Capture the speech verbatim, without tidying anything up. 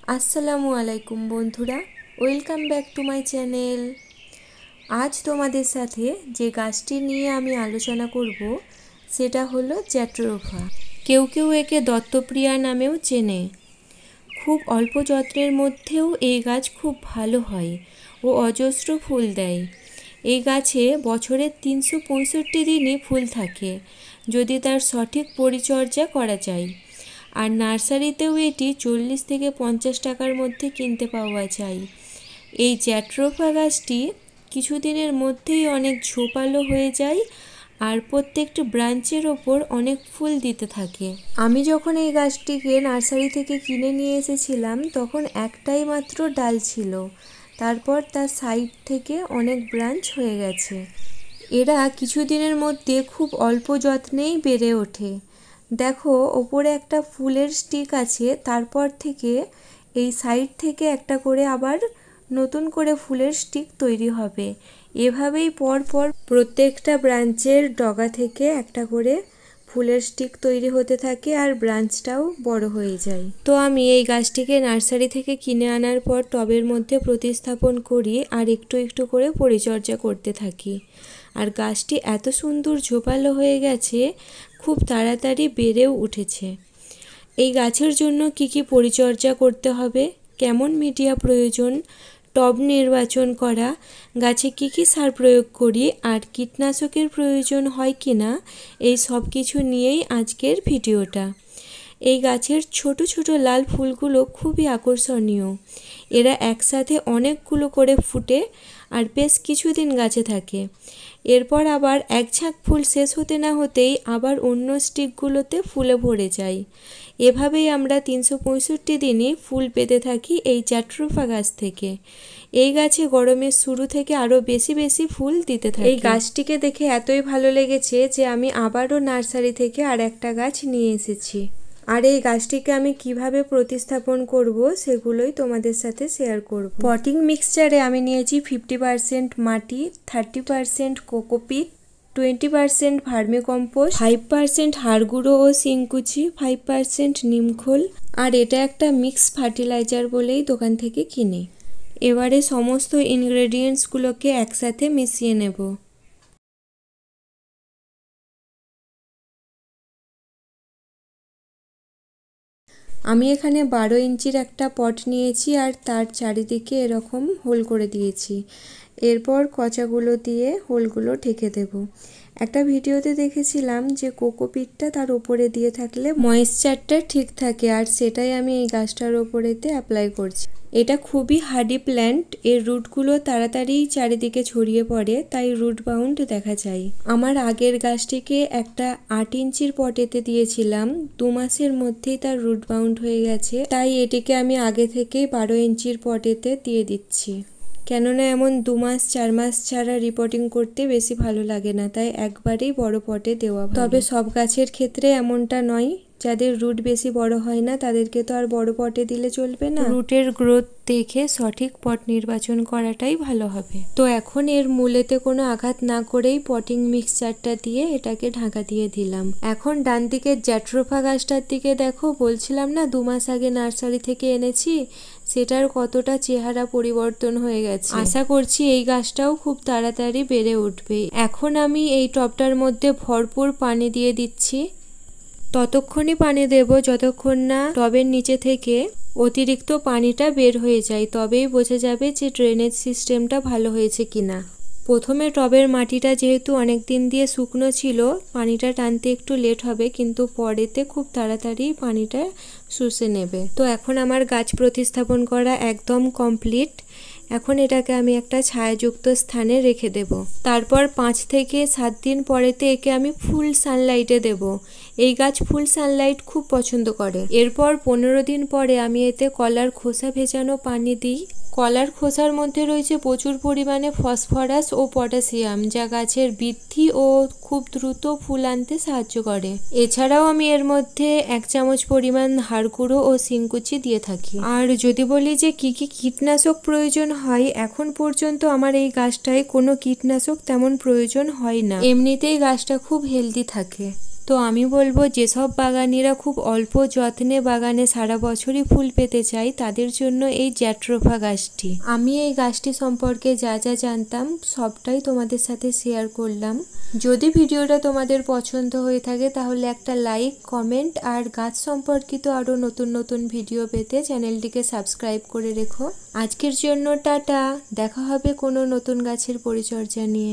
আসসালামু আলাইকুম বন্ধুরা, welcome back to my channel. আজ তোমাদের সাথে যে গাছটি নিয়ে আমি আলোচনা করব সেটা হলো জ্যাট্রোফা। কেউ কেউ একে দত্তপ্রিয়া নামেও চেনে। খুব অল্প যত্নের মধ্যেও এই গাছ খুব ভালো হয় ও অজস্র ফুল দেয়। এই গাছে বছরের তিনশো পঁয়ষট্টি দিনই ফুল থাকে যদি তার সঠিক পরিচর্যা করা যায়। আর নার্সারিতেও এটি চল্লিশ থেকে পঞ্চাশ টাকার মধ্যে কিনতে পাওয়া যায়। এই জ্যাট্রোফা গাছটি কিছুদিনের মধ্যেই অনেক ঝোপালো হয়ে যায় আর প্রত্যেকটা ব্রাঞ্চের ওপর অনেক ফুল দিতে থাকে। আমি যখন এই গাছটিকে নার্সারি থেকে কিনে নিয়ে এসেছিলাম তখন একটাই মাত্র ডাল ছিল, তারপর তার সাইড থেকে অনেক ব্রাঞ্চ হয়ে গেছে। এরা কিছুদিনের মধ্যে খুব অল্প যত্নেই বেড়ে ওঠে। দেখো, ওপরে একটা ফুলের স্টিক আছে, তারপর থেকে এই সাইড থেকে একটা করে আবার নতুন করে ফুলের স্টিক তৈরি হবে। এভাবেই পরপর প্রত্যেকটা ব্রাঞ্চের ডগা থেকে একটা করে ফুলের স্টিক তৈরি হতে থাকে আর ব্রাঞ্চটাও বড় হয়ে যায়। তো আমি এই গাছটিকে নার্সারি থেকে কিনে আনার পর টবের মধ্যে প্রতিস্থাপন করি আর একটু একটু করে পরিচর্যা করতে থাকি। আর গাছটি এত সুন্দর ঝোপালো হয়ে গেছে, খুব তাড়াতাড়ি বেড়েও উঠেছে। এই গাছের জন্য কি কি পরিচর্যা করতে হবে, কেমন মিডিয়া প্রয়োজন, টব নির্বাচন করা, গাছে কি কি সার প্রয়োগ করি আর কীটনাশকের প্রয়োজন হয় কি না, এই সব কিছু নিয়েই আজকের ভিডিওটা। এই গাছের ছোট ছোট লাল ফুলগুলো খুবই আকর্ষণীয়। এরা একসাথে অনেকগুলো করে ফুটে আর বেশ কিছুদিন গাছে থাকে। এরপর আবার এক ঝাঁক ফুল শেষ হতে না হতেই আবার অন্য স্টিকগুলোতে ফুলে ভরে যায়। এভাবেই আমরা তিনশো পঁয়ষট্টি দিনই ফুল পেতে থাকি এই জ্যাট্রোফা গাছ থেকে। এই গাছে গরমের শুরু থেকে আরও বেশি বেশি ফুল দিতে থাকে। এই গাছটিকে দেখে এতই ভালো লেগেছে যে আমি আবারও নার্সারি থেকে আর একটা গাছ নিয়ে এসেছি। আর এই গাছটিকে আমি কিভাবে প্রতিস্থাপন করব সেগুলোই তোমাদের সাথে শেয়ার করব। পটিং মিক্সচারে আমি নিয়েছি ফিফটি পারসেন্ট মাটি, thirty percent cocopeat, twenty percent vermicompost, five percent হাড় গুঁড়ো ও শিংকুচি, ফাইভ পারসেন্ট নিমখোল। আর এটা একটা মিক্স ফার্টিলাইজার বলেই দোকান থেকে কিনে। এবারে সমস্ত ইনগ্রেডিয়েন্টসগুলোকে একসাথে মিশিয়ে নেব। আমি এখানে বারো ইঞ্চির একটা পট নিয়েছি আর তার চারিদিকে এরকম হোল করে দিয়েছি। এরপর কচাগুলো দিয়ে হোলগুলো ঢেকে দেব। একটা ভিডিওতে দেখেছিলাম যে কোকোপিটটা তার উপরে দিয়ে থাকলে ময়েশ্চারটা ঠিক থাকে, আর সেটাই আমি এই গাছটার ওপরেতে অ্যাপ্লাই করছি। এটা খুবই হার্ডি প্ল্যান্ট, এর রুটগুলো তাড়াতাড়ি চারিদিকে ছড়িয়ে পড়ে, তাই রুট বাউন্ড দেখা যায়। আমার আগের গাছটিকে একটা আট ইঞ্চির পটেতে দিয়েছিলাম, দু মাসের মধ্যেই তার রুট বাউন্ড হয়ে গেছে, তাই এটিকে আমি আগে থেকেই বারো ইঞ্চির পটেতে দিয়ে দিচ্ছি। কেননা এমন দু মাস চার মাস ছাড়া রিপোর্টিং করতে বেশি ভালো লাগে না, তাই একবারেই বড় পটে দেওয়া ভালো। তবে সব গাছের ক্ষেত্রে এমনটা নয়, যাদের রুট বেশি বড় হয় না তাদেরকে তো আর বড় পটে দিলে চলবে না। রুটের গ্রোথ দেখে সঠিক পট নির্বাচন করাটাই ভালো হবে। তো এখন এর মূলেতে কোনো আঘাত না করেই পটিং মিক্সচারটা দিয়ে এটাকে ঢাকা দিয়ে দিলাম। এখন ডান দিকের জ্যাট্রোফা গাছটার দিকে দেখো, বলছিলাম না দু মাস আগে নার্সারি থেকে এনেছি, সেটার কতটা চেহারা পরিবর্তন হয়ে গেছে। আশা করছি এই গাছটাও খুব তাড়াতাড়ি বেড়ে উঠবে। এখন আমি এই টবটার মধ্যে ভরপুর পানি দিয়ে দিচ্ছি। ততক্ষণই পানি দেব যতক্ষণ না টবের নিচে থেকে অতিরিক্ত পানিটা বের হয়ে যায়, তবেই বোঝা যাবে যে ড্রেনেজ সিস্টেমটা ভালো হয়েছে কিনা। প্রথমে টবের মাটিটা যেহেতু অনেক দিন দিয়ে শুকনো ছিল, পানিটা টানতে একটু লেট হবে, কিন্তু পরেতে খুব তাড়াতাড়ি পানিটা শুষে নেবে। তো এখন আমার গাছ প্রতিস্থাপন করা একদম কমপ্লিট। এখন এটাকে আমি একটা ছায়াযুক্ত স্থানে রেখে দেব। তারপর পাঁচ থেকে সাত দিন পরেতে একে আমি ফুল সানলাইটে দেব। এই গাছ ফুল সানলাইট খুব পছন্দ করে। এরপর পনেরো দিন পরে আমি এতে কলার খোসা ভেজানো পানি দিই। কলার খোসার মধ্যে রয়েছে প্রচুর পরিমাণে ফসফরাস ও পটাশিয়াম, যা গাছের বৃদ্ধি ও খুব দ্রুত ফুল আনতে সাহায্য করে। এছাড়াও আমি এর মধ্যে এক চামচ পরিমাণ হাড় গুঁড়ো ও শিংকুচি দিয়ে থাকি। আর যদি বলি যে কি কি কীটনাশক প্রয়োজন হয়, এখন পর্যন্ত আমার এই গাছটায় কোনো কীটনাশক তেমন প্রয়োজন হয় না, এমনিতেই গাছটা খুব হেলদি থাকে। তো আমি বলবো যেসব বাগানিরা খুব অল্প যত্নে বাগানে সারা বছরই ফুল পেতে চাই তাদের জন্য এই জ্যাট্রোফা গাছটি। আমি এই গাছটি সম্পর্কে যা যা জানতাম সবটাই তোমাদের সাথে শেয়ার করলাম। যদি ভিডিওটা তোমাদের পছন্দ হয়ে থাকে তাহলে একটা লাইক, কমেন্ট আর গাছ সম্পর্কিত আরও নতুন নতুন ভিডিও পেতে চ্যানেলটিকে সাবস্ক্রাইব করে রেখো। আজকের জন্য টাটা, দেখা হবে কোনো নতুন গাছের পরিচর্যা নিয়ে।